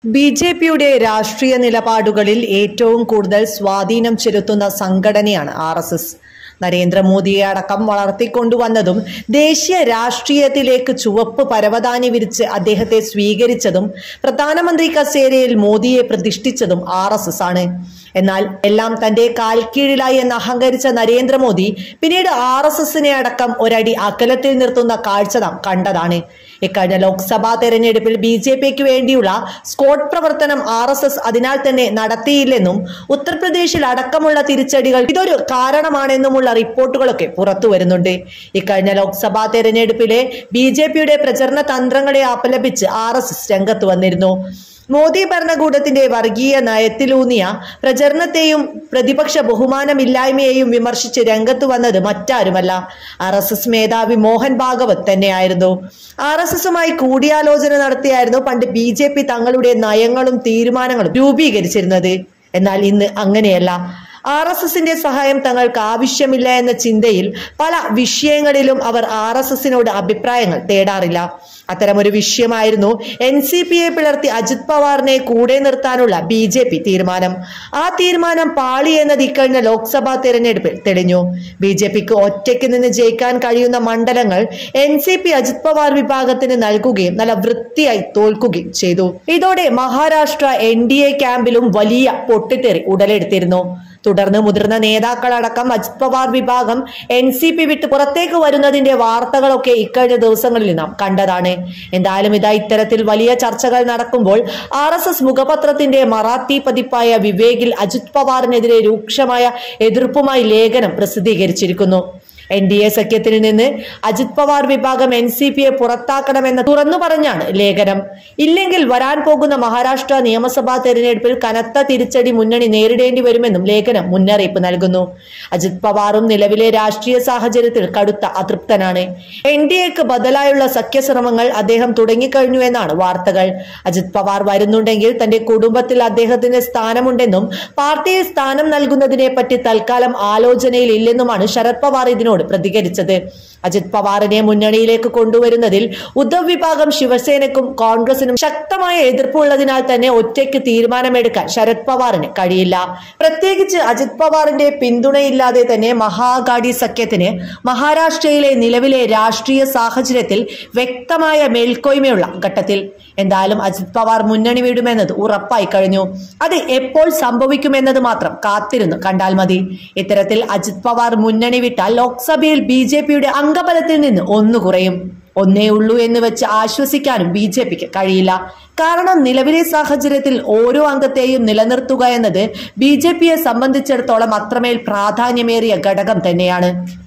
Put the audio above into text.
ബിജെപിയുടെ രാഷ്ട്രീയ നിലപാടുകളിൽ ഏറ്റവും കൂടുതൽ സ്വാധീനം ചെലുത്തുന്ന സംഘടനയാണ് ആർഎസ്എസ്. നരേന്ദ്രമോദിയെ അടക്കം വളർത്തിക്കൊണ്ടുവന്നതും ദേശീയ രാഷ്ട്രീയത്തിലേക്ക് ചുവപ്പ് പരവതാനി വിരിച്ച് അദ്ദേഹത്തെ സ്വീകരിച്ചതും പ്രധാനമന്ത്രി കസേരയിൽ മോദിയെ പ്രതിഷ്ഠിച്ചതും ആർഎസ്എസ് ആണ്. എന്നാൽ എല്ലാം തന്റെ കാൽക്കീഴിലായി എന്ന് അഹങ്കരിച്ച നരേന്ദ്രമോദി പിന്നീട് ആർഎസ്എസിനെ അടക്കം ഒരടി അകലത്തിൽ നിർത്തുന്ന കാഴ്ച നാം കണ്ടതാണ്. ഇക്കഴിഞ്ഞ ലോക്സഭാ തെരഞ്ഞെടുപ്പിൽ ബിജെപിക്ക് വേണ്ടിയുള്ള സ്ക്വാഡ് പ്രവർത്തനം ആർഎസ്എസ് അതിനാൽ തന്നെ നടത്തിയില്ലെന്നും ഉത്തർപ്രദേശിൽ അടക്കമുള്ള തിരിച്ചടികൾ ഇതൊരു കാരണമാണെന്നുമുള്ള റിപ്പോർട്ടുകളൊക്കെ പുറത്തു വരുന്നുണ്ട്. ഇക്കഴിഞ്ഞ ലോക്സഭാ തെരഞ്ഞെടുപ്പിലെ ബിജെപിയുടെ പ്രചരണ തന്ത്രങ്ങളെ അപലപിച്ച് ആർഎസ്എസ് രംഗത്ത് വന്നിരുന്നു. മോദി ഭരണകൂടത്തിന്റെ വർഗീയ നയത്തിലൂന്നിയ പ്രചരണത്തെയും പ്രതിപക്ഷ ബഹുമാനമില്ലായ്മയെയും വിമർശിച്ച് രംഗത്ത് വന്നത് മറ്റാരുമല്ല, ആർഎസ്എസ് മേധാവി മോഹൻ ഭാഗവത് തന്നെയായിരുന്നു. ആർഎസ്എസുമായി കൂടിയാലോചന നടത്തിയായിരുന്നു പണ്ട് ബിജെപി തങ്ങളുടെ നയങ്ങളും തീരുമാനങ്ങളും രൂപീകരിച്ചിരുന്നത്. എന്നാൽ ഇന്ന് അങ്ങനെയല്ല. ആർഎസ്എസിന്റെ സഹായം തങ്ങൾക്ക് ആവശ്യമില്ല എന്ന ചിന്തയിൽ പല വിഷയങ്ങളിലും അവർ ആർഎസ്എസിനോട് അഭിപ്രായങ്ങൾ തേടാറില്ല. അത്തരമൊരു വിഷയമായിരുന്നു എൻസിപിയെ പിളർത്തി അജിത് പവാറിനെ കൂടെ നിർത്താനുള്ള ബിജെപി തീരുമാനം. ആ തീരുമാനം പാളി എന്നത് ഇക്കഴിഞ്ഞ ലോക്സഭാ തെരഞ്ഞെടുപ്പിൽ തെളിഞ്ഞു. ബിജെപിക്ക് ഒറ്റയ്ക്ക് നിന്ന് ജയിക്കാൻ കഴിയുന്ന മണ്ഡലങ്ങൾ എൻസിപി അജിത് പവാർ വിഭാഗത്തിന് നൽകുകയും നല്ല വൃത്തിയായി തോൽക്കുകയും ചെയ്തു. ഇതോടെ മഹാരാഷ്ട്ര എൻഡിഎ ക്യാമ്പിലും വലിയ പൊട്ടിത്തെറി ഉടലെടുത്തിരുന്നു. തുടർന്ന് മുതിർന്ന നേതാക്കളടക്കം അജിത് പവാർ വിഭാഗം എൻസിപി വിട്ട് പുറത്തേക്ക് വരുന്നതിന്റെ വാർത്തകളൊക്കെ ഇക്കഴിഞ്ഞ ദിവസങ്ങളിൽ നാം കണ്ടതാണ്. എന്തായാലും ഇത്തരത്തിൽ വലിയ ചർച്ചകൾ നടക്കുമ്പോൾ ആർഎസ്എസ് മുഖപത്രത്തിന്റെ മറാത്തി പതിപ്പായ വിവേകിൽ അജിത് പവാറിനെതിരെ രൂക്ഷമായ എതിർപ്പുമായി ലേഖനം പ്രസിദ്ധീകരിച്ചിരിക്കുന്നു. എൻഡിഎ സഖ്യത്തിൽ നിന്ന് അജിത് പവാർ വിഭാഗം എൻസിപിയെ പുറത്താക്കണമെന്ന് തുറന്നു പറഞ്ഞാണ് ലേഖനം. ഇല്ലെങ്കിൽ വരാൻ പോകുന്ന മഹാരാഷ്ട്ര നിയമസഭാ തെരഞ്ഞെടുപ്പിൽ കനത്ത തിരിച്ചടി മുന്നണി നേരിടേണ്ടി വരുമെന്നും ലേഖനം മുന്നറിയിപ്പ് നൽകുന്നു. അജിത് പവാറും നിലവിലെ രാഷ്ട്രീയ സാഹചര്യത്തിൽ കടുത്ത അതൃപ്തനാണ്. എൻഡിഎക്ക് ബദലായുള്ള സഖ്യശ്രമങ്ങൾ അദ്ദേഹം തുടങ്ങിക്കഴിഞ്ഞു എന്നാണ് വാർത്തകൾ. അജിത് പവാർ വരുന്നുണ്ടെങ്കിൽ തന്റെ കുടുംബത്തിൽ അദ്ദേഹത്തിന് സ്ഥാനമുണ്ടെന്നും പാർട്ടിയിൽ സ്ഥാനം നൽകുന്നതിനെ പറ്റി തൽക്കാലം ആലോചനയിൽ ഇല്ലെന്നുമാണ് ശരത് പവാർ ഇതിനോട് പ്രതികരിച്ചത്. അജിത് പവാറിനെ മുന്നണിയിലേക്ക് കൊണ്ടുവരുന്നതിൽ ഉദ്ധവ് വിഭാഗം ശിവസേനയ്ക്കും കോൺഗ്രസിനും ശക്തമായ എതിർപ്പുള്ളതിനാൽ തന്നെ ഒറ്റയ്ക്ക് തീരുമാനമെടുക്കാൻ ശരത് പവാറിന് കഴിയില്ല. പ്രത്യേകിച്ച് അജിത് പവാറിന്റെ പിന്തുണയില്ലാതെ തന്നെ മഹാഗാഡി സഖ്യത്തിന് മഹാരാഷ്ട്രയിലെ നിലവിലെ രാഷ്ട്രീയ സാഹചര്യത്തിൽ വ്യക്തമായ മേൽക്കോയ്മയുള്ള ഘട്ടത്തിൽ എന്തായാലും അജിത് പവാർ മുന്നണി വിടുമെന്നത് ഉറപ്പായി കഴിഞ്ഞു. അത് എപ്പോൾ സംഭവിക്കുമെന്നത് മാത്രം കാത്തിരുന്ന് കണ്ടാൽ മതി. ഇത്തരത്തിൽ അജിത് പവാർ മുന്നണി വിട്ടാൽ ലോക്സഭയിൽ ബിജെപിയുടെ അംഗബലത്തിൽ നിന്ന് ഒന്ന് കുറയും. ഒന്നേ ഉള്ളൂ എന്ന് വെച്ച് ആശ്വസിക്കാനും ബിജെപിക്ക് കഴിയില്ല. കാരണം നിലവിലെ സാഹചര്യത്തിൽ ഓരോ അംഗത്തെയും നിലനിർത്തുക എന്നത് ബിജെപിയെ സംബന്ധിച്ചിടത്തോളം അത്രമേൽ പ്രാധാന്യമേറിയ ഘടകം തന്നെയാണ്.